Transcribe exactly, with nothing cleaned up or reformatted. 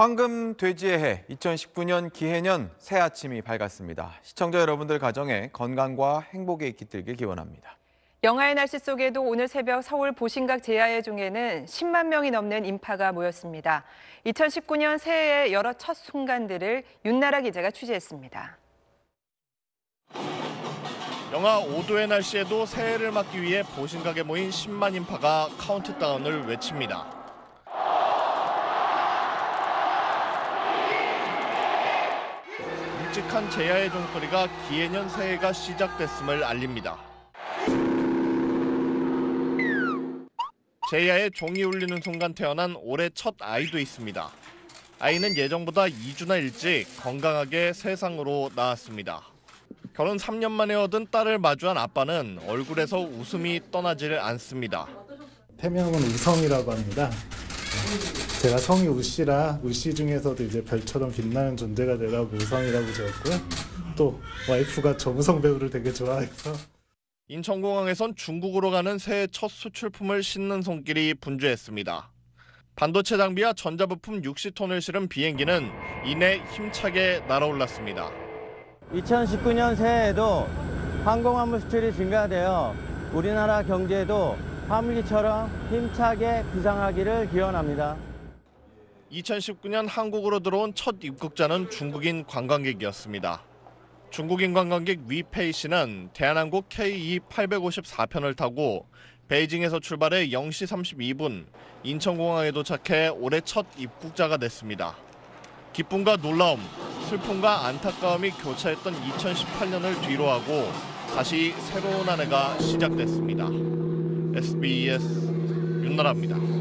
황금 돼지의 해 이천십구 년 기해년 새 아침이 밝았습니다. 시청자 여러분들 가정에 건강과 행복이 깃들길 기원합니다. 영하의 날씨 속에도 오늘 새벽 서울 보신각 제야의종에는 십만 명이 넘는 인파가 모였습니다. 이천십구 년 새해의 여러 첫 순간들을 윤나라 기자가 취재했습니다. 영하 오 도의 날씨에도 새해를 맞기 위해 보신각에 모인 십만 인파가 카운트다운을 외칩니다. 묵직한 제야의 종소리가 기해년 새해가 시작됐음을 알립니다. 제야의 종이 울리는 순간 태어난 올해 첫 아이도 있습니다. 아이는 예정보다 이 주나 일찍 건강하게 세상으로 나왔습니다. 결혼 삼 년 만에 얻은 딸을 마주한 아빠는 얼굴에서 웃음이 떠나질 않습니다. 태명은 우성이라고 합니다. 제가 성이 우씨라 우씨 중에서도 이제 별처럼 빛나는 존재가 되라고 우성이라고 지었고요. 또 와이프가 정우성 배우를 되게 좋아해서. 인천공항에선 중국으로 가는 새해 첫 수출품을 싣는 손길이 분주했습니다. 반도체 장비와 전자부품 육십 톤을 실은 비행기는 이내 힘차게 날아올랐습니다. 이천십구 년 새해에도 항공화물 수출이 증가되어 우리나라 경제에도 화물기처럼 힘차게 비상하기를 기원합니다. 이천십구 년 한국으로 들어온 첫 입국자는 중국인 관광객이었습니다. 중국인 관광객 위페이 씨는 대한항공 케이 이 팔백오십사 편을 타고 베이징에서 출발해 영 시 삼십이 분 인천공항에 도착해 올해 첫 입국자가 됐습니다. 기쁨과 놀라움, 슬픔과 안타까움이 교차했던 이천십팔 년을 뒤로하고 다시 새로운 한 해가 시작됐습니다. 에스비에스 윤나라입니다.